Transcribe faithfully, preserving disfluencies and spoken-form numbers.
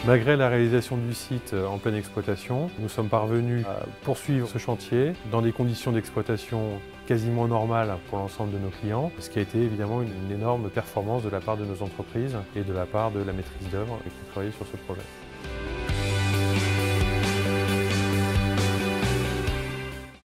Malgré la réalisation du site en pleine exploitation, nous sommes parvenus à poursuivre ce chantier dans des conditions d'exploitation quasiment normales pour l'ensemble de nos clients, ce qui a été évidemment une, une énorme performance de la part de nos entreprises et de la part de la maîtrise d'œuvre qui travaillait sur ce projet.